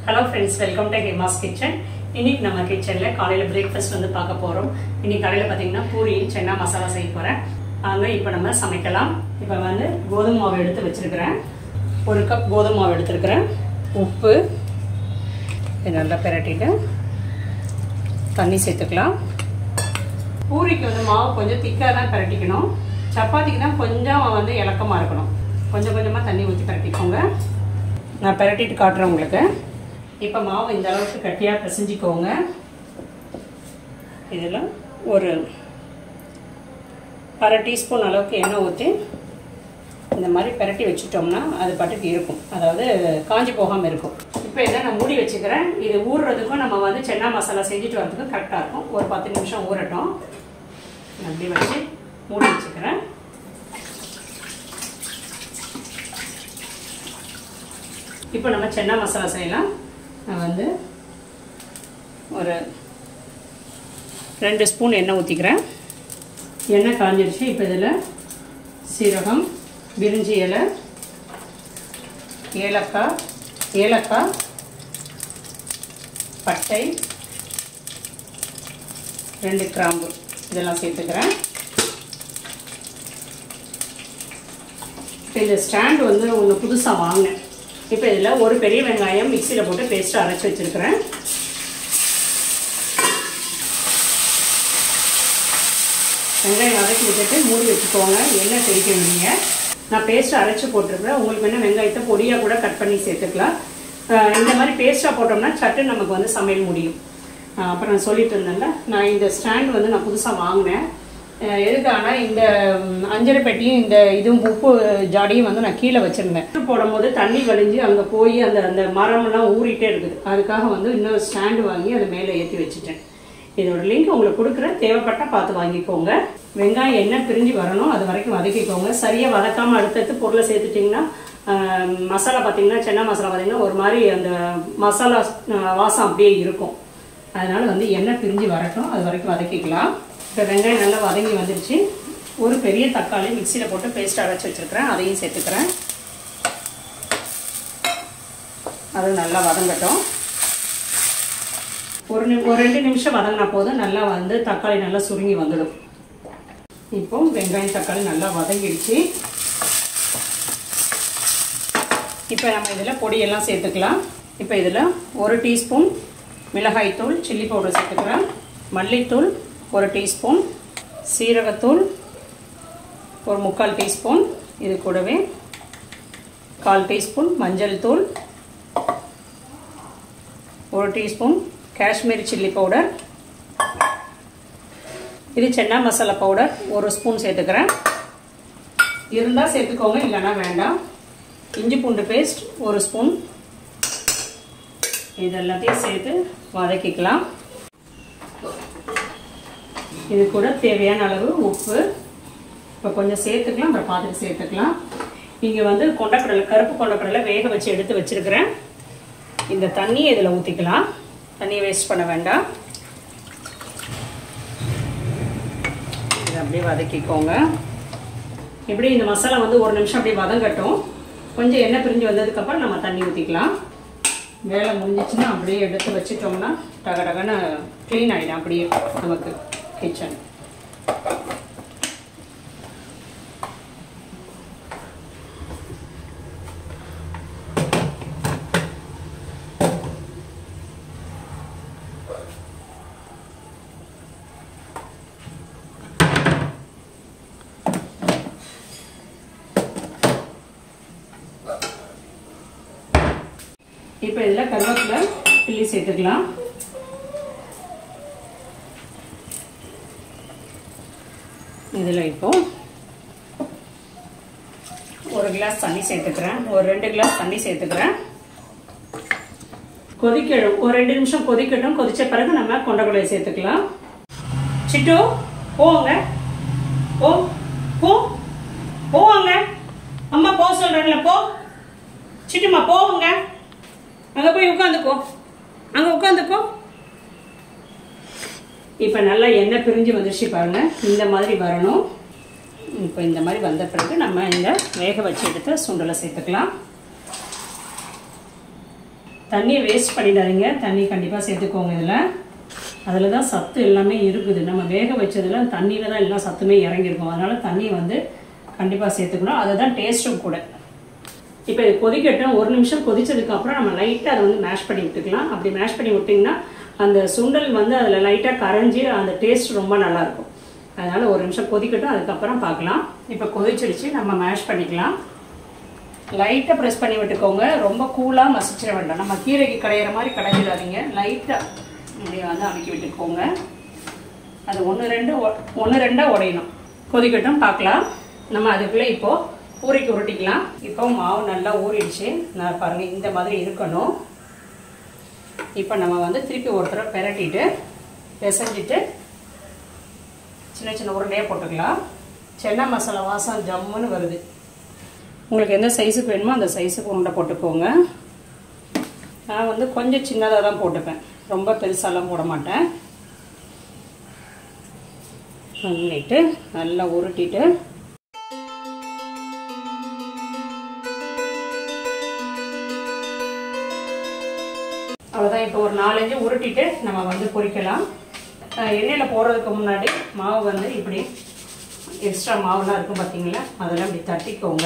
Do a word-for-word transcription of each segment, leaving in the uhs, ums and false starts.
Hello friends, welcome to Hema's Kitchen. இன்னைக்கு நம்ம கிச்சன்ல காலையில பிரேக்ஃபாஸ்ட் வந்து பார்க்க போறோம். இன்னைக்கு காலையில பாத்தீங்கன்னா பூரி சன்னா மசாலா செய்ய போறேன். அங்க இப்போ நம்ம சமைக்கலாம். இப்போ வந்து கோதுமை மாவு எடுத்து வச்சிருக்கேன். ஒரு கப் கோதுமை மாவு எடுத்துக்கிறேன். உப்பு இத நல்லா பிரட்டிட்டு தண்ணி சேர்த்துக்கலாம். பூரிக்கு வந்து மாவு கொஞ்சம் திக்கா தான் பிரட்டிக்கணும். சப்பாத்திக்கு தான் கொஞ்சம் வந்து இலக்கமா இருக்கணும். கொஞ்சம் கொஞ்சமா தண்ணி ஊத்தி பிரட்டிக்கோங்க. நான் பிரட்டிட்டு காட்டுறேன் உங்களுக்கு. இப்போ மாவு இந்த அளவுக்கு கட்டியா பிசைஞ்சிக்கோங்க. இதில் ஒரு அரை டீஸ்பூன் அளவுக்கு எண்ணெய் ஊற்றி இந்த மாதிரி பிரட்டி வச்சுட்டோம்னா அது பாட்டுக்கு இருக்கும், அதாவது காஞ்சி போகாமல் இருக்கும். இப்போ இதை நான் மூடி வச்சுக்கிறேன். இது ஊறுறதுக்கும் நம்ம வந்து சன்னா மசாலா செஞ்சுட்டு வரதுக்கும் கரெக்டாக இருக்கும். ஒரு பத்து நிமிஷம் ஊறட்டும். அப்படி வச்சு மூடி வச்சுக்கிறேன். இப்போ நம்ம சன்னா மசாலா செய்யலாம். நான் வந்து ஒரு ரெண்டு ஸ்பூன் எண்ணெய் ஊற்றிக்கிறேன். எண்ணெய் காஞ்சிடுச்சு. இப்போ இதில் சீரகம், பிரிஞ்சி இலை, ஏலக்காய் ஏலக்காய் பட்டை, ரெண்டு கிராம்பு இதெல்லாம் சேர்த்துக்கிறேன். இப்போ இந்த ஸ்டாண்ட் வந்து ஒன்று புதுசாக வாங்கினேன். இப்போ இதில் ஒரு பெரிய வெங்காயம் மிக்சியில் போட்டு பேஸ்ட்டு அரைச்சி வச்சுருக்கிறேன். வெங்காயம் வதக்கி விட்டுட்டு மூடி வச்சுக்கோங்க. எண்ணெய் தெளிக்க வேண்டிய நான் பேஸ்ட்டு அரைச்சி போட்டிருக்கிறேன். உங்களுக்கு வேணால் வெங்காயத்தை பொடியாக கூட கட் பண்ணி சேர்த்துக்கலாம். இந்த மாதிரி பேஸ்ட்டாக போட்டோம்னா சட்டு நமக்கு வந்து சமையல் முடியும். அப்புறம் நான் சொல்லிட்டு இருந்தேன்ல, நான் இந்த ஸ்டாண்ட் வந்து நான் புதுசாக வாங்கினேன். எதுக்கான இந்த அஞ்சரை பெட்டியும் இந்த இதுவும் உப்பு ஜாடியும் வந்து நான் கீழே வச்சுருந்தேன். போடும் போது தண்ணி வலிஞ்சு அங்கே போய் அந்த அந்த மரம்லாம் ஊறிட்டே இருக்குது. அதுக்காக வந்து இன்னொரு ஸ்டாண்டு வாங்கி அதை மேலே ஏற்றி வச்சுட்டேன். இதோட லிங்க் உங்களுக்கு கொடுக்குறேன், தேவைப்பட்டால் பார்த்து வாங்கிக்கோங்க. வெங்காயம் எண்ணெய் பிரிஞ்சு வரணும், அது வரைக்கும் வதக்கிக்கோங்க. சரியாக வதக்காமல் அடுத்தடுத்து பொருளை சேர்த்துட்டிங்கன்னா மசாலா பார்த்தீங்கன்னா சன்னா மசாலா பார்த்தீங்கன்னா ஒரு மாதிரி அந்த மசாலா வாசம் அப்படியே இருக்கும். அதனால் வந்து எண்ணெய் பிரிஞ்சு வரட்டும், அது வரைக்கும் வதக்கிக்கலாம். இப்போ வெங்காயம் நல்லா வதங்கி வந்துடுச்சு. ஒரு பெரிய தக்காளி மிக்சியில் போட்டு பேஸ்ட் அரைச்சி வச்சுருக்கிறேன், அதையும் சேர்த்துக்கிறேன். அது நல்லா வதங்கட்டும். ஒரு நிமி ஒரு ரெண்டு நிமிஷம் வதங்கினா போதும், நல்லா வந்து தக்காளி நல்லா சுருங்கி வந்துடும். இப்போ வெங்காயம் தக்காளி நல்லா வதங்கிடுச்சு. இப்போ நம்ம இதில் பொடியெல்லாம் சேர்த்துக்கலாம். இப்போ இதில் ஒரு டீஸ்பூன் மிளகாய்த்தூள் சில்லி பவுடர் சேர்த்துக்கிறேன். மல்லித்தூள் ஒரு டீஸ்பூன், சீரகத்தூள் ஒரு முக்கால் டீஸ்பூன், இது கூடவே கால் டீஸ்பூன் மஞ்சள் தூள், ஒரு டீஸ்பூன் காஷ்மீரி சில்லி பவுடர், இது சன்னா மசாலா பவுடர் ஒரு ஸ்பூன் சேர்த்துக்கிறேன். இருந்தால் சேர்த்துக்கோங்க, இல்லைன்னா வேண்டாம். இஞ்சி பூண்டு பேஸ்ட் ஒரு ஸ்பூன். இது எல்லாத்தையும் சேர்த்து வதக்கிக்கலாம். இது கூட தேவையான அளவு உப்பு இப்போ கொஞ்சம் சேர்த்துக்கலாம், அப்புறம் பார்த்துட்டு சேர்த்துக்கலாம். இங்கே வந்து கொண்டக்கடலை, கருப்பு கொண்டக்கடலை வேக வச்சு எடுத்து வச்சிருக்கிறேன். இந்த தண்ணியை இதில் ஊற்றிக்கலாம். தண்ணியை வேஸ்ட் பண்ண வேண்டாம். இதை அப்படியே வதக்கிக்கோங்க. இப்படி இந்த மசாலா வந்து ஒரு நிமிஷம் அப்படியே வதங்கட்டும். கொஞ்சம் எண்ணெய் பிரிஞ்சு வந்ததுக்கப்புறம் நம்ம தண்ணி ஊற்றிக்கலாம். வேலை முடிஞ்சிச்சுன்னா அப்படியே எடுத்து வச்சுட்டோம்னா டக டகன்னு க்ளீன் ஆகிடும் அப்படியே நமக்கு கிச்சன். இப்போ இதில் கருவேப்பிலை கிள்ளி சேர்த்துக்கலாம். இதில் இப்போ ஒரு கிளாஸ் தண்ணி சேர்த்துக்கிறேன். ஒரு ரெண்டு கிளாஸ் தண்ணி சேர்த்துக்கிறேன். கொதிக்கணும், ஒரு ரெண்டு நிமிஷம் கொதிக்கட்டும். கொதிச்ச பிறகு நம்ம கொண்டக்கடலை சேர்த்துக்கலாம். சிட்டு போங்க, போ போ போவாங்க. அம்மா போ சொல்றேன்ல, போ சிட்டுமா போவுங்க. அங்கே போய் உட்காந்துக்கோ, அங்கே உட்காந்துக்கோ. இப்போ நல்லா எண்ணெய் பிரிஞ்சு வந்துருச்சு பாருங்க, இந்த மாதிரி வரணும். இப்போ இந்த மாதிரி வந்த பிறகு நம்ம இந்த வேக வச்சு எடுத்து சுண்டலை சேர்த்துக்கலாம். தண்ணியை வேஸ்ட் பண்ணிடாதீங்க, தண்ணி கண்டிப்பாக சேர்த்துக்கோங்க. இதில் அதில் தான் சத்து எல்லாமே இருக்குது. நம்ம வேக வச்சதில் தண்ணியில் தான் எல்லா சத்துமே இறங்கியிருக்கும். அதனால் தண்ணி வந்து கண்டிப்பாக சேர்த்துக்கணும். அதுதான் டேஸ்ட்டும் கூட. இப்போ இது கொதிக்கட்டும். ஒரு நிமிஷம் கொதிச்சதுக்கப்புறம் நம்ம லைட்டாக அதை வந்து மேஷ் பண்ணி விட்டுக்கலாம். அப்படி மேஷ் பண்ணி விட்டிங்கன்னா அந்த சுண்டல் வந்து அதில் லைட்டாக கரைஞ்சி அந்த டேஸ்ட் ரொம்ப நல்லாயிருக்கும். அதனால் ஒரு நிமிஷம் கொதிக்கட்டும், அதுக்கப்புறம் பார்க்கலாம். இப்போ கொதிச்சிடுச்சு, நம்ம மேஷ் பண்ணிக்கலாம். லைட்டாக ப்ரெஸ் பண்ணி விட்டுக்கோங்க, ரொம்ப கூலாக மசிச்சிட வேண்டாம். நம்ம கீரைக்கு கடையிற மாதிரி கடைஞ்சிடாதீங்க, லைட்டாக இப்படி வந்து அமைக்கி விட்டுக்கோங்க. அது ஒன்று ரெண்டு ஒன்று ரெண்டாக உடையணும். கொதிக்கட்டும், பார்க்கலாம். நம்ம அதுக்குள்ளே இப்போது பூரிக்கு உருட்டிக்கலாம். இப்போ மாவு நல்லா ஊறிடுச்சு. நான் பாருங்கள் இந்த மாதிரி இருக்கணும். இப்போ நம்ம வந்து திருப்பி ஒரு தடவை பெரட்டிட்டு பிசைஞ்சிட்டு சின்ன சின்ன உருண்டையாக போட்டுக்கலாம். சென்னா மசாலா வாசம் ஜம்முன்னு வருது. உங்களுக்கு எந்த சைஸுக்கு வேணுமோ அந்த சைஸுக்கு உருண்டை போட்டுக்கோங்க. நான் வந்து கொஞ்சம் சின்னதாக தான் போட்டுப்பேன், ரொம்ப பெருசாலாம் போட மாட்டேன். பண்ணிட்டு நல்லா உருட்டிட்டு அவ்வளோதான். இப்போ ஒரு நாலஞ்சு உருட்டிட்டு நம்ம வந்து பொரிக்கலாம். எண்ணெயில் போடுறதுக்கு முன்னாடி மாவு வந்து இப்படி எக்ஸ்ட்ரா மாவுலாம் இருக்கும் பார்த்தீங்களா, அதெல்லாம் இப்படி தட்டிக்கோங்க.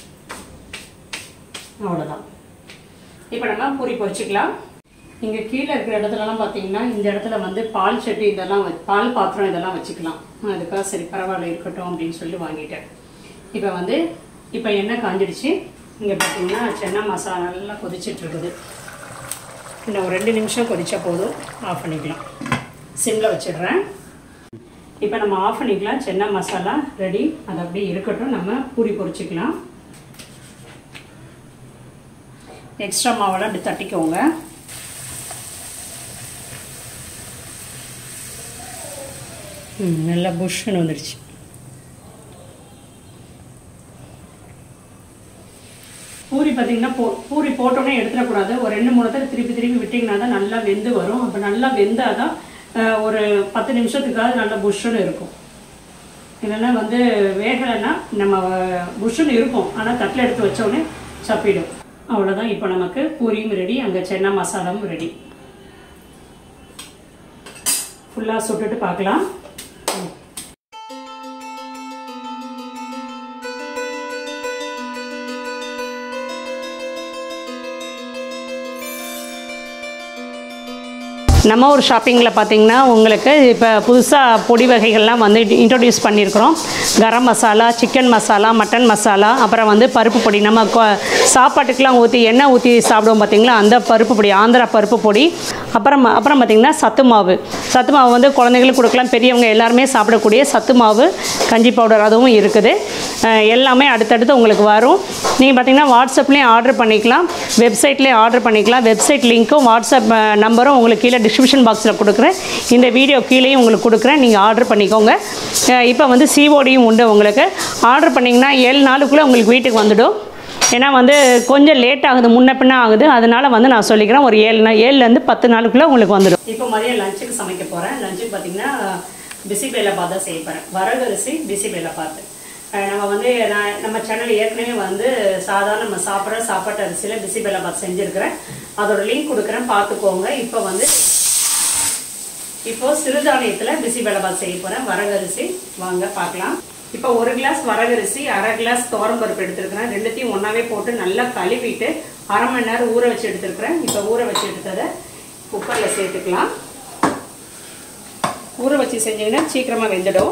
அவ்வளோதான். இப்போ நம்ம பூரி பொரிச்சிக்கலாம். இங்கே கீழே இருக்கிற இடத்துலலாம் பார்த்தீங்கன்னா இந்த இடத்துல வந்து பால் சட்டி இதெல்லாம் பால் பாத்திரம் இதெல்லாம் வச்சுக்கலாம். அதுக்காக சரி பரவாயில்ல இருக்கட்டும் அப்படின்னு சொல்லி வாங்கிட்டேன். இப்போ வந்து இப்போ எண்ணெய் காஞ்சிடுச்சு. இங்கே பார்த்தீங்கன்னா சென்னா மசாலா நல்லா கொதிச்சிட்டு இருக்குது. இன்னும் ஒரு ரெண்டு நிமிஷம் கொதிச்சா போதும், ஆஃப் பண்ணிக்கலாம். சிம்மில் வச்சிடுறேன். இப்போ நம்ம ஆஃப் பண்ணிக்கலாம். சென்னா மசாலா ரெடி, அது அப்படியே இருக்கட்டும். நம்ம பூரி பொரிச்சிக்கலாம். எக்ஸ்ட்ரா மாவெல்லாம் அப்படி தட்டிக்கோங்க. ம் நல்லா புஷ்ஷுன்னு வந்துடுச்சு. பூரி பார்த்தீங்கன்னா போ பூரி போட்டோன்னே எடுத்துடக்கூடாது. ஒரு ரெண்டு மூணு தடவை திருப்பி திருப்பி விட்டிங்கன்னா தான் நல்லா வெந்து வரும். அப்போ நல்லா வெந்தால் தான் ஒரு பத்து நிமிஷத்துக்காவது நல்லா புஷ்ஷுன்னு இருக்கும். இல்லைன்னா வந்து வேகலைன்னா நம்ம புஷ்ஷுன்னு இருக்கும், ஆனால் தட்டில் எடுத்து வச்சோடனே சப்பிடும். அவ்வளோதான். இப்போ நமக்கு பூரியும் ரெடி, அங்கே சென்னா மசாலாவும் ரெடி. ஃபுல்லாக சுட்டுட்டு பார்க்கலாம். நம்ம ஒரு ஷாப்பிங்கில் பார்த்தீங்கன்னா உங்களுக்கு இப்போ புதுசாக பொடி வகைகள்லாம் வந்து இன்ட்ரடியூஸ் பண்ணியிருக்கிறோம். கரம் மசாலா, சிக்கன் மசாலா, மட்டன் மசாலா, அப்புறம் வந்து பருப்பு பொடி. நம்ம சாப்பாட்டுக்கெலாம் ஊற்றி எண்ணெய் ஊற்றி சாப்பிடுவோம் பார்த்தீங்களா, அந்த பருப்பு பொடி, ஆந்திரா பருப்பு பொடி. அப்புறம் அப்புறம் பார்த்திங்கன்னா சத்து மாவு. சத்து மாவு வந்து குழந்தைங்களுக்கு கொடுக்கலாம், பெரியவங்க எல்லாருமே சாப்பிடக்கூடிய சத்து மாவு, கஞ்சி பவுடர் அதுவும் இருக்குது. எல்லாமே அடுத்தடுத்து உங்களுக்கு வரும். நீங்கள் பார்த்திங்கன்னா வாட்ஸ்அப்லேயும் ஆர்டர் பண்ணிக்கலாம், வெப்சைட்லேயும் ஆர்டர் பண்ணிக்கலாம். வெப்சைட் லிங்க்கும் வாட்ஸ்அப் நம்பரும் உங்களுக்கு கீழே டிஸ்கிரிப்ஷன் பாக்ஸில் கொடுக்குறேன். இந்த வீடியோ கீழேயும் உங்களுக்கு கொடுக்குறேன், நீங்கள் ஆர்டர் பண்ணிக்கோங்க. இப்போ வந்து சிஓடியும் உண்டு. உங்களுக்கு ஆர்டர் பண்ணிங்கன்னா ஏழு நாளுக்குள்ளே உங்களுக்கு வீட்டுக்கு வந்துடும். ஏன்னா வந்து கொஞ்சம் லேட் ஆகுது, முன்ன பின்ன ஆகுது. அதனால் வந்து நான் சொல்லிக்கிறேன், ஒரு ஏழு நாள் ஏழுலேருந்து பத்து நாளுக்குள்ளே உங்களுக்கு வந்துடும். இப்போ மதியம் லஞ்சுக்கு சமைக்க போகிறேன். லஞ்சுக்கு பார்த்திங்கன்னா பிசிபேலை பாத் தான் செய்ய போகிறேன். வரகரிசி பிசிபேலை பாத்து. நம்ம வந்து நான் நம்ம சேனல் ஏற்கனவே வந்து சாதாரண நம்ம சாப்பிட்ற சாப்பாட்டு அரிசியில் பிசிபேலை பாத் செஞ்சுருக்கிறேன். அதோட லிங்க் கொடுக்குறேன், பார்த்துக்கோங்க. இப்போ வந்து இப்போ சிறுதானியத்தில் பிசிபேலை பாத் செய்ய போகிறேன். வரகரிசி வாங்க பார்க்கலாம். இப்போ ஒரு கிளாஸ் வரகரிசி, அரை கிளாஸ் துவரம்பருப்பு எடுத்துருக்கிறேன். ரெண்டுத்தையும் ஒன்றாவே போட்டு நல்லா கழுவிட்டு அரை மணி நேரம் ஊற வச்சு எடுத்துருக்கிறேன். இப்போ ஊற வச்சு எடுத்ததை குக்கரில் சேர்த்துக்கலாம். ஊற வச்சு செஞ்சீங்கன்னா சீக்கிரமாக வெந்துடும்.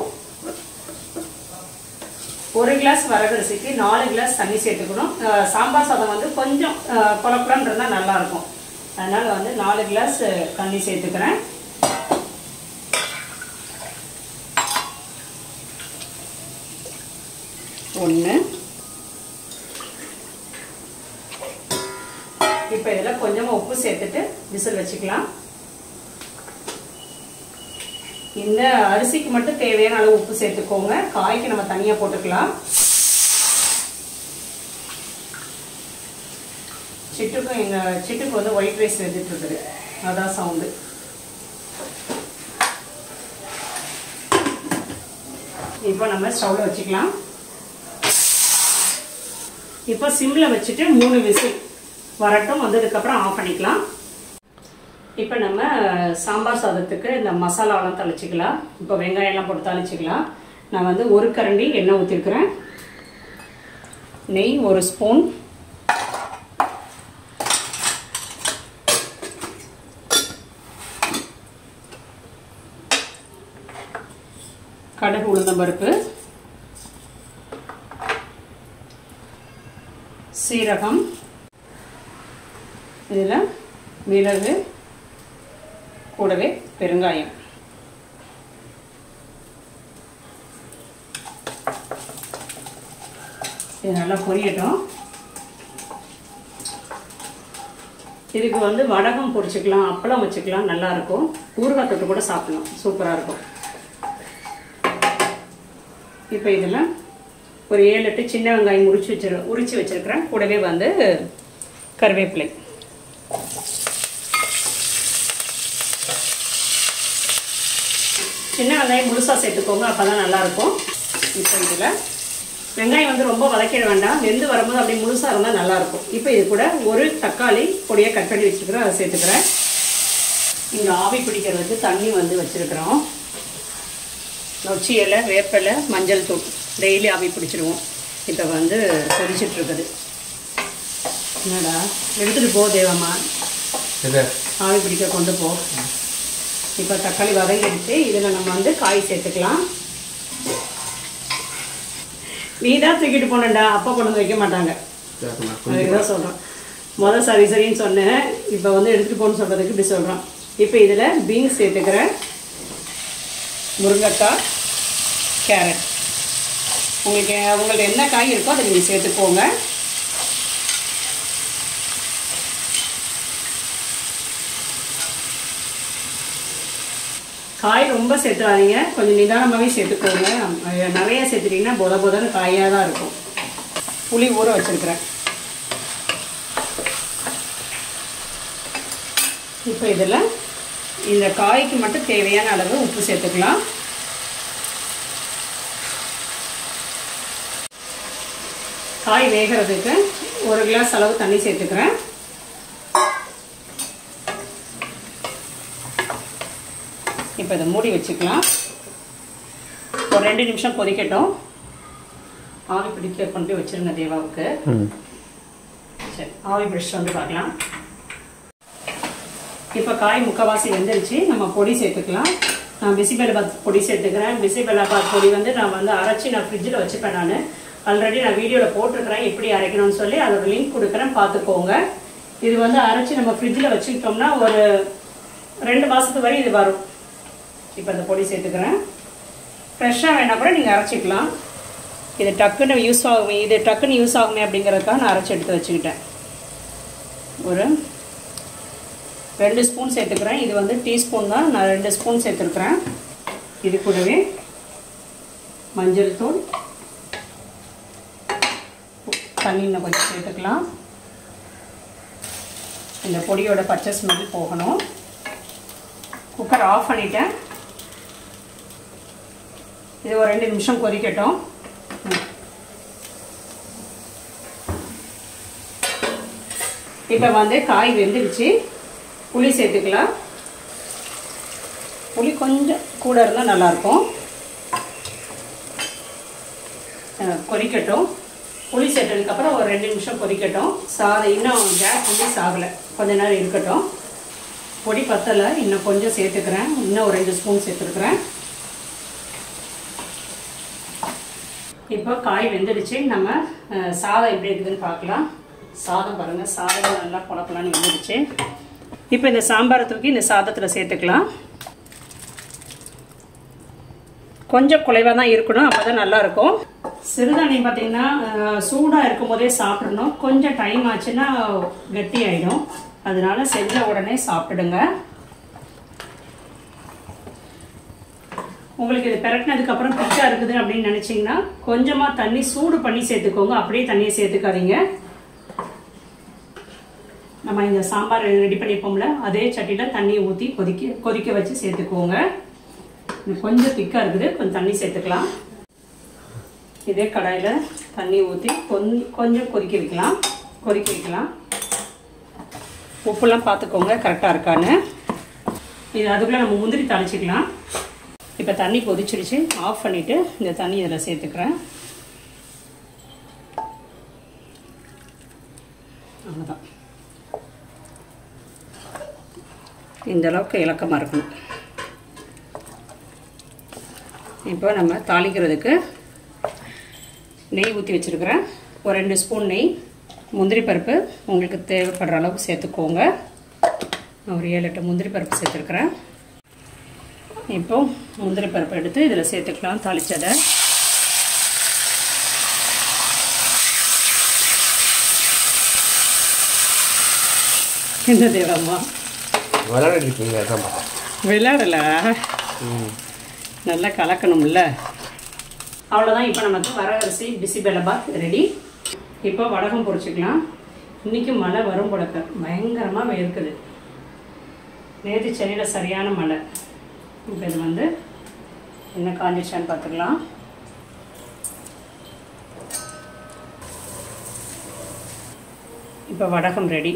ஒரு கிளாஸ் வரகரிசிக்கு நாலு கிளாஸ் தண்ணி சேர்த்துக்கணும். சாம்பார் சாதம் வந்து கொஞ்சம் குழப்பம்னு இருந்தால் நல்லாயிருக்கும். அதனால் வந்து நாலு கிளாஸ் தண்ணி சேர்த்துக்கிறேன். ஒன்று. இப்போ இதில் கொஞ்சமாக உப்பு சேர்த்துட்டு விசில் வச்சுக்கலாம். இந்த அரிசிக்கு மட்டும் தேவையான அளவு உப்பு சேர்த்துக்கோங்க. காய்க்கு நம்ம தனியாக போட்டுக்கலாம். சிட்டுக்கும் எங்கள் சிட்டுக்கு வந்து ஒயிட் ரைஸ் வெந்துட்டு இருக்குது, அதான் சவுண்டு. இப்போ நம்ம ஸ்டவ்ல வச்சுக்கலாம். இப்போ சிம்மில் வச்சுட்டு மூணு விசில் வரட்டும், வந்ததுக்கப்புறம் ஆஃப் பண்ணிக்கலாம். இப்போ நம்ம சாம்பார் சாதத்துக்கு இந்த மசாலாவெல்லாம் தளிச்சிக்கலாம். இப்போ வெங்காயம்லாம் போட்டு தளிச்சிக்கலாம். நான் வந்து ஒரு கரண்டி எண்ணெய் ஊற்றிருக்கிறேன். நெய் ஒரு ஸ்பூன், கடுகு உளுந்தம்பருப்பு, சீரகம், இதில் மிளகு, கூடவே பெருங்காயம். இது நல்லா பொரியட்டும். இதுக்கு வந்து வடகம் பொரிச்சுக்கலாம், அப்பளம் வச்சுக்கலாம், நல்லா இருக்கும். ஊறுகாய் தொட்டு கூட சாப்பிடலாம், சூப்பராக இருக்கும். இப்போ இதில் ஒரு ஏழு எட்டு சின்ன வெங்காயம் உரிச்சு வச்சிரு உரிச்சு வச்சிருக்கிறேன். கூடவே வந்து கருவேப்பிலை. சின்ன வெங்காயம் முழுசாக சேர்த்துக்கோங்க, அப்போ தான் நல்லாயிருக்கும். இப்போ இதில் வெங்காயம் வந்து ரொம்ப வதக்கிட வேண்டாம், வெந்து வரும்போது அப்படியே முழுசாக இருந்தால் நல்லாயிருக்கும். இப்போ இது கூட ஒரு தக்காளி பொடியை கட் பண்ணி வச்சுருக்கிறேன், அதை சேர்த்துக்கிறேன். இங்கே ஆவி பிடிக்கிறதுக்கு தண்ணி வந்து வச்சுருக்கிறோம். நொச்சி இலை, வேப்பிலை, மஞ்சள் தூள் டெய்லி ஆவி பிடிச்சிடுவோம். இப்போ வந்து கொதிச்சிட்ருக்குது. என்னடா எடுத்துகிட்டு போ தேவம்மா, ஆவி பிடிக்க கொண்டு போ. இப்போ தக்காளி வதங்கிடுச்சு. இதில் நம்ம வந்து காய் சேர்த்துக்கலாம். நீ தான் தூக்கிட்டு போனேன்டா, அப்பா கொண்டு வந்து வைக்க மாட்டாங்க. அதுதான் சொல்கிறேன். மொதல் சரி சரின்னு சொன்னேன், இப்போ வந்து எடுத்துகிட்டு போகணுன்னு சொல்கிறதுக்கு இப்படி சொல்கிறோம். இப்போ இதில் பீன்ஸ் சேர்த்துக்கிறேன், முருங்கைக்காய், கேரட். உங்களுக்கு உங்களுக்கு என்ன காய் இருக்கோ அதை நீங்கள் சேர்த்துக்கோங்க. காய் ரொம்ப சேர்த்துறாதீங்க, கொஞ்சம் நிதானமாகவே சேர்த்துக்கோங்க. நிறைய சேர்த்துட்டிங்கன்னா பொத பொதன்னு காயாக தான் இருக்கும். புளி ஊற வச்சுருக்கிறேன். இப்போ இதில் இந்த காய்க்கு மட்டும் தேவையான அளவு உப்பு சேர்த்துக்கலாம். காய் வேகிறதுக்கு ஒரு கிளாஸ் அளவு தண்ணி சேர்த்துக்கிறேன். இப்போ இதை மூடி வச்சுக்கலாம். ஒரு ரெண்டு நிமிஷம் கொதிக்கட்டும். ஆவி பிடிக்க கொண்டு போய் வச்சிருங்க தேவாவுக்கு. சரி, ஆவி பிடிச்சிட்டு வந்து பார்க்கலாம். இப்போ காய் முக்கால்வாசி வெந்துருச்சு. நம்ம பொடி சேர்த்துக்கலாம். நான் பிசிபெல்லாபாத் பொடி சேர்த்துக்கிறேன். பிசிபெல்லாபாத் பொடி வந்து நான் வந்து அரைச்சி நான் ஃப்ரிட்ஜில் வச்சுப்பேன். நான் ஆல்ரெடி நான் வீடியோவில் போட்டிருக்கிறேன் எப்படி அரைக்கணும்னு சொல்லி, அதோட லிங்க் கொடுக்குறேன், பார்த்துக்கோங்க. இது வந்து அரைச்சி நம்ம ஃப்ரிட்ஜில் வச்சுக்கிட்டோம்னா ஒரு ரெண்டு மாதத்துக்கு வரை இது வரும். இப்போ இந்த பொடி சேர்த்துக்கிறேன். ஃப்ரெஷ்ஷாக வேணால் கூட நீங்கள் அரைச்சிக்கலாம். இது டக்குன்னு யூஸ் ஆகுமே இது டக்குன்னு யூஸ் ஆகுமே அப்படிங்கிறதுக்காக நான் அரைச்சி எடுத்து வச்சுக்கிட்டேன். ஒரு ரெண்டு ஸ்பூன் சேர்த்துக்கிறேன். இது வந்து டீஸ்பூன் தான், நான் ரெண்டு ஸ்பூன் சேர்த்துருக்குறேன். இது கூடவே மஞ்சள் தூள், தண்ணி இன்னும் கொஞ்சம் சேர்த்துக்கலாம். இந்த பொடியோட பச்சை ஸ்மெல் போகணும். குக்கர் ஆஃப் பண்ணிட்டேன். இது ஒரு ரெண்டு நிமிஷம் கொதிக்கட்டும். இப்போ வந்து காய் வெந்துடுச்சு. புளி சேர்த்துக்கலாம். புளி கொஞ்சம் கூட இருந்தால் நல்லாயிருக்கும். கொதிக்கட்டும். புளி சேர்த்ததுக்கப்புறம் ஒரு ரெண்டு நிமிஷம் கொதிக்கட்டும். சாதம் இன்னும் கேஸ் வந்து சாகலை, கொஞ்ச நேரம் இருக்கட்டும். பொடி பத்தலை, இன்னும் கொஞ்சம் சேர்த்துக்கிறேன். இன்னும் ஒரு ரெண்டு ஸ்பூன் சேர்த்துருக்குறேன். இப்போ காய் வெந்துடுச்சு. நம்ம சாதம் எப்படி இருக்குதுன்னு பார்க்கலாம். சாதம் பாருங்கள், சாதம் நல்லா குழப்பலான்னு வெந்துடுச்சு. இப்போ இந்த சாம்பாரை தூக்கி இந்த சாதத்தில் சேர்த்துக்கலாம். கொஞ்சம் குறைவாக தான் இருக்கணும், அப்போ தான் நல்லாயிருக்கும். சிறுதானியம் பார்த்தீங்கன்னா சூடாக இருக்கும் போதே சாப்பிடணும். கொஞ்சம் டைம் ஆச்சுன்னா கட்டி ஆகிடும். அதனால செஞ்ச உடனே சாப்பிடுங்க. உங்களுக்கு இது பெரட்டினதுக்கப்புறம் திக்காக இருக்குது அப்படின்னு நினச்சிங்கன்னா கொஞ்சமாக தண்ணி சூடு பண்ணி சேர்த்துக்கோங்க. அப்படியே தண்ணியை சேர்த்துக்காதீங்க. நம்ம இந்த சாம்பார் ரெடி பண்ணிப்போம்ல, அதே சட்டியில் தண்ணியை ஊற்றி கொதிக்க கொதிக்க வச்சு சேர்த்துக்கோங்க. கொஞ்சம் திக்காக இருக்குது, கொஞ்சம் தண்ணி சேர்த்துக்கலாம். இதே கடாயில் தண்ணி ஊற்றி கொஞ்சம் கொஞ்சம் கொதிக்க வைக்கலாம் கொதிக்க வைக்கலாம் உப்புலாம் பார்த்துக்கோங்க கரெக்டாக இருக்கான்னு. இது அதுக்குள்ளே நம்ம முந்திரி தாளிச்சிக்கலாம். இப்போ தண்ணி கொதிச்சிடுச்சு. ஆஃப் பண்ணிவிட்டு இந்த தண்ணி இதில் சேர்த்துக்கிறேன். அவ்வளோதான். இந்த அளவுக்கு இலக்கமாக இருக்கணும். இப்போ நம்ம தாளிக்கிறதுக்கு நெய் ஊற்றி வச்சுருக்கிறேன். ஒரு ரெண்டு ஸ்பூன் நெய். முந்திரி பருப்பு உங்களுக்கு தேவைப்படுற அளவுக்கு சேர்த்துக்கோங்க. நான் ஒரு ஏழு எட்டு முந்திரி பருப்பு சேர்த்துருக்குறேன். இப்போ முந்திரி பருப்பு எடுத்து இதில் சேர்த்துக்கலாம் தாளிச்சதை. என்ன தேவம்மா விளையாடிருக்கீங்க? விளையாடல, நல்லா கலக்கணும்ல. அவ்வளோதான். இப்போ நமக்கு வரகரிசி பிசிபெல்லபாத் ரெடி. இப்போ வடகம் பொரிச்சிக்கலாம். இன்றைக்கி மழை வரும் போலக்க, பயங்கரமாக வேர்க்குது. நேற்று சென்னையில் சரியான மழை. இப்போ இது வந்து என்ன காஞ்சிச்சான்னு பார்த்துக்கலாம். இப்போ வடகம் ரெடி.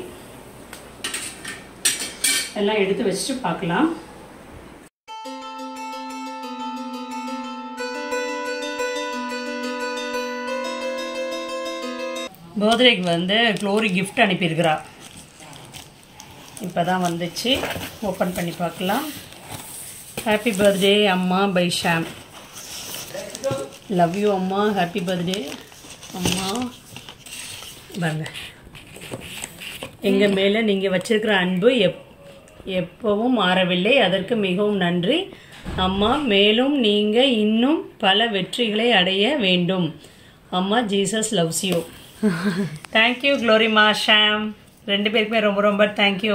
எல்லாம் எடுத்து வச்சுட்டு பார்க்கலாம். பர்த்டேக்கு வந்து க்ளோரி கிஃப்ட் அனுப்பியிருக்கிறா. இப்போ தான் வந்துச்சு. ஓப்பன் பண்ணி பார்க்கலாம். ஹாப்பி பர்த்டே அம்மா பை ஷாம். லவ் யூ அம்மா. ஹாப்பி பர்த்டே அம்மா. பாருங்க, எங்கள் மேலே நீங்கள் வச்சிருக்கிற அன்பு எப் எப்பவும் மாறவில்லை. அதற்கு மிகவும் நன்றி அம்மா. மேலும் நீங்கள் இன்னும் பல வெற்றிகளை அடைய வேண்டும் அம்மா. Jesus loves you. தேங்க்யூ க்ளோரிமா ஷாம். ரெண்டு பேருக்குமே ரொம்ப ரொம்ப தேங்க்யூ.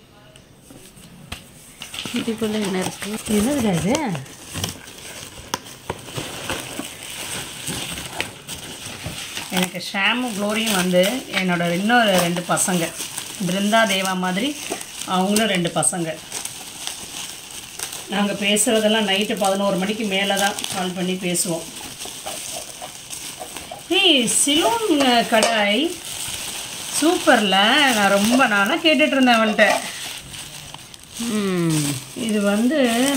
இதுக்குள்ள என்ன இருக்கு? என்னதுடா இது? எனக்கு ஷாமும் க்ளோரியும் வந்து என்னோட இன்னொரு ரெண்டு பசங்க, பிருந்தா தேவா மாதிரி அவங்களும் ரெண்டு பசங்க. நாங்கள் பேசுகிறதெல்லாம் நைட்டு பதினோரு மணிக்கு மேலே தான் கால் பண்ணி பேசுவோம். ஏய், சிலோன் கடாய் சூப்பரில். நான் ரொம்ப நாளாக கேட்டுட்ருந்தேன் அவள்கிட்ட. இது வந்து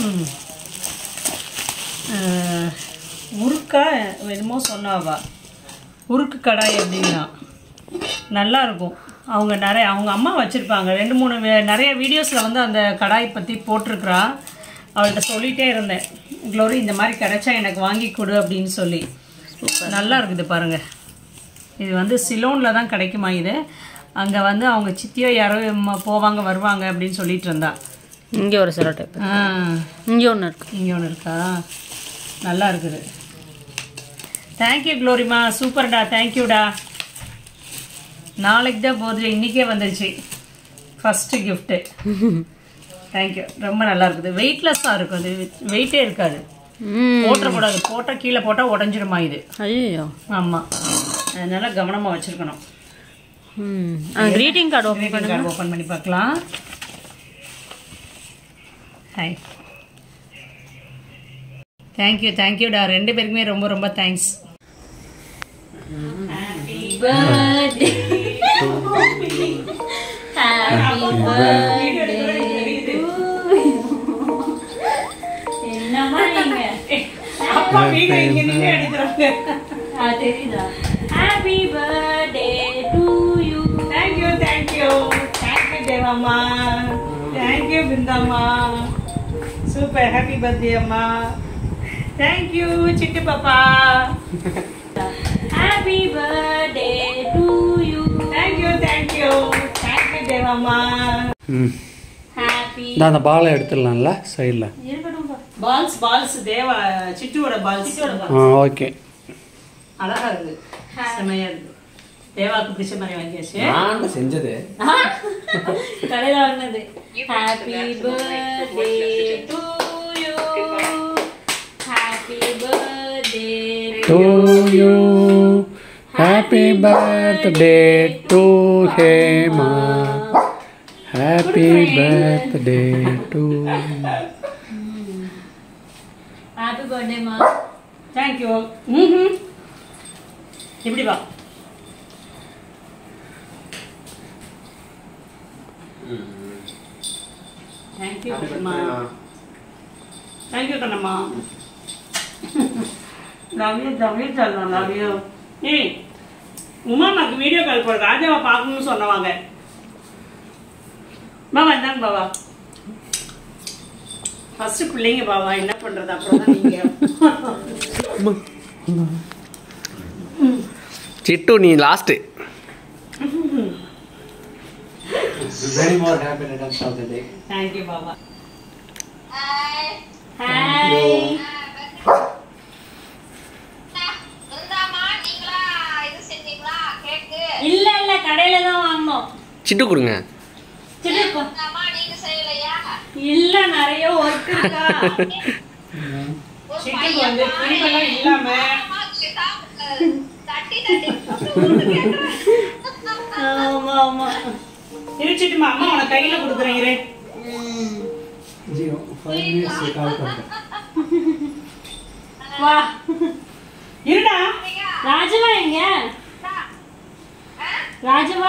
உருக்கா என்னமோ சொன்னாவா, உருக்கு கடாய் அப்படின்னா நல்லாயிருக்கும். அவங்க நிறைய அவங்க அம்மா வச்சுருப்பாங்க. ரெண்டு மூணு நிறைய வீடியோஸில் வந்து அந்த கடாய் பற்றி போட்டிருக்கிறா. அவள்கிட்ட சொல்லிகிட்டே இருந்தேன், க்ளோரி இந்த மாதிரி கிடைச்சா எனக்கு வாங்கி கொடு அப்படின்னு சொல்லி. நல்லா இருக்குது பாருங்கள். இது வந்து சிலோனில் தான் கிடைக்குமா இது. அங்கே வந்து அவங்க சித்தியோ யாரோ போவாங்க வருவாங்க அப்படின்னு சொல்லிட்டு இருந்தா. இங்கே ஒரு சில டைப். ஆ, இங்கே ஒன்று இருக்கு. இங்கே ஒன்று இருக்கா? நல்லா இருக்குது. தேங்க்யூ க்ளோரிமா. சூப்பர்டா. தேங்க்யூடா. நாளைக்கு தான் பர்த்டே, இன்றைக்கே வந்துடுச்சு ஃபஸ்ட்டு கிஃப்ட்டு. தேங்க்யூ. ரொம்ப நல்லா இருக்குது. வெயிட்லெஸ்ஸாக இருக்கும். அது வெயிட்டே இருக்காது. போட்டக்கூடாது. போட்டால் கீழே போட்டால் உடஞ்சிருமா இது. ஐயோ. ஆமாம், அதனால கவனமாக வச்சுருக்கணும். Greeting card open greeting card open பண்ணி பார்க்கலாம். ஹாய். தேங்க்யூ தேங்க்யூடா. ரெண்டு பேருக்குமே ரொம்ப ரொம்ப thanks. Happy birthday. Happy birthday. என்னமா நீங்க அப்பா வீடியோ இங்க நின்னு எடுக்கறாங்க. ஆ தெரியுதா? Happy birthday to you. Thank you thank you thank you Devamma. Thank you பிருந்தாம்மா. சூப்பர். ஹாப்பி பர்த்டே அம்மா. थैंक यू சிட்டு பாப்பா. Happy birthday to you. Thank you thank you thank you Devamma. ம். ஹாப்பி. நான் அந்த பாலை எடுத்துடலாம்ல சைடில். பால்ஸ் பால்ஸ் தேவா சிட்டுவோட பால்ஸ். ஆ ஓகே. அழகா இருக்கு. செமையா இருக்கு. தேவாக்கு பிடிச்ச மாதிரி வாங்கியாச்சு. நான் செஞ்சது கடையில் வாங்கினது. Happy birthday to you. Happy birthday to you. Happy birthday to Hema. Happy birthday to. Happy birthday மா. Thank you. ம். இப்படி வா. தேங்க்யூ கண்ணம்மா. தேங்க்யூ கண்ணம்மா. லவ் யூ லவ் யூ சொல்லலாம். Love you. ஏய் உமா அம்மாக்கு வீடியோ கால் போட ராஜாவை பார்க்கணும்னு சொன்னவாங்க. பாபா இந்தாங்க பாபா. ஃபர்ஸ்ட் பிள்ளைங்க பாபா, என்ன பண்றது, அப்புறம் தான் நீங்க. சிட்டு நீ last. Many more happy returns of the day. Thank you பாபா. ஹாய். இல்ல இல்ல கடையில தான் வாங்கணும். சிட்டு கொடுங்க. சிட்டு இல்ல நிறைய ஒர்க் இருக்கா. சிட்டுக்கு வந்து குறிப்பெல்லாம் இல்லாம ஆமா ஆமா இருச்சிட்டுமா அம்மா உனக்கு கையில கொடுக்குறேன். இரு Zero. Five minutes से call करते. வா. இருடா. ராஜவா எங்க? ராஜவா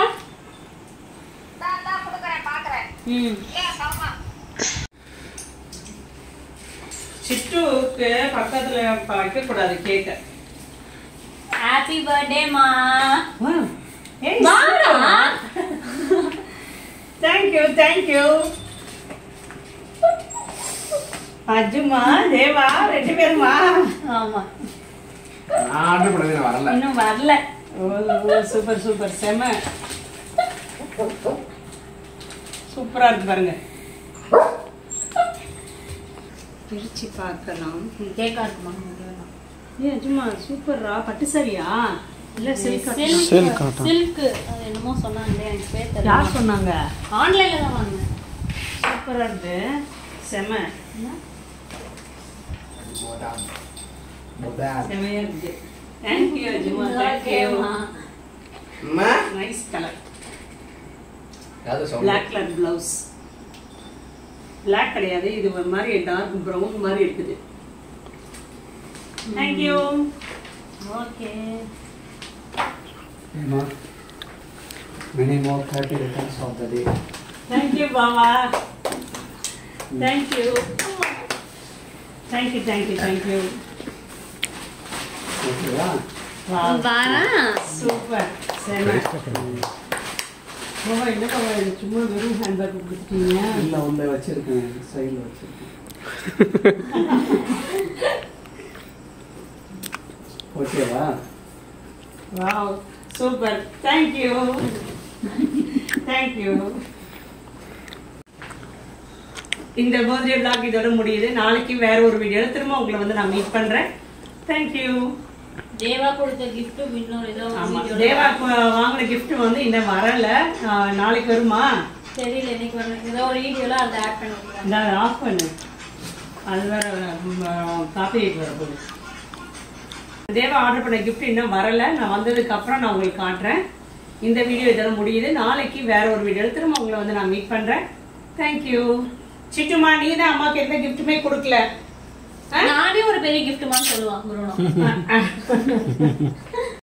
ம் சிட்டுக்கு பக்கத்துல வைக்க கூடாது கேக்க. ஹாப்பி பர்த்டே மா. ஏய் வாடா. Thank you, thank you. அஜுமா தேவா ரெண்டு பேருமா. ஆமா நான் ஆர்டர் பண்ணவே நான் வரல. இன்னும் வரல. ஓ சூப்பர் சூப்பர் செம சூப்பரா இருக்கு பாருங்க. பிரிச்சு பார்க்கலாம். கேக்கா இருக்குமா? ஏ அஜுமா சூப்பர்ரா. பட்டு சரியா இல்ல சில்க்? Silk cotton. சில்க் அது என்னமோ சொன்னாங்க, எனக்கு பேர் தெரியல. யார் சொன்னாங்க? ஆன்லைன்ல தான் வாங்குனேன். சூப்பரா இருக்கு செம செமையா இருக்கு. தேங்க் யூ அஜுமா. Thank you. அம்மா நைஸ் கலர். யாரு சொல்ல? Black colour blouse. பிளாக் கிடையாது, இது ஒரு மாதிரி டார்க் ப்ரௌன் மாதிரி இருக்குது. Thank you. Okay Emma, many more happy returns of the day. Thank you பாபா. Thank you. Thank you thank you thank you. Okay, yeah. Wow வாரா. சூப்பர் செம. பாபா என்ன பாபா இது சும்மா வெறும் ஹேண்ட்பேக் கொடுத்துட்டீங்க? இல்ல உள்ள வச்சிருக்கேன், சைடுல வச்சிருக்கேன். ஓகேவா? Wow super. Thank you. Thank you. இந்த பர்த்டே vlog இதோட முடியுது. நாளைக்கு வேற ஒரு வீடியோல திரும்ப உங்களை வந்து நான் மீட் பண்றேன். Thank you. தேவா கொடுத்த gift இன்னொரு ஏதோ ஆமா வீடியோல தேவா வாங்கின gift வந்து இன்னும் வரல. நாளைக்கு வருமா தெரியல. இன்னைக்கு வரல. ஏதோ ஒரு வீடியோல அதை ஆட் பண்ணிருக்காங்க. இந்த ஆஃப் பண்ணு. அது வேற காப்பி வர போகுது. தேவா ஆர்டர் பண்ண gift இன்னும் வரல. நான் வந்ததுக்கு அப்புறம் நான் உங்களுக்கு காட்டுறேன். இந்த வீடியோ இதோட முடியுது. நாளைக்கு வேற ஒரு வீடியோல திரும்ப உங்களை வந்து நான் மீட் பண்றேன். Thank you. சிட்டுமா நீ தான் அம்மாக்கு எந்த கிஃப்ட்டுமே கொடுக்கல. நானே ஒரு பெரிய gift மாதிரி சொல்லுவான் குருணம்.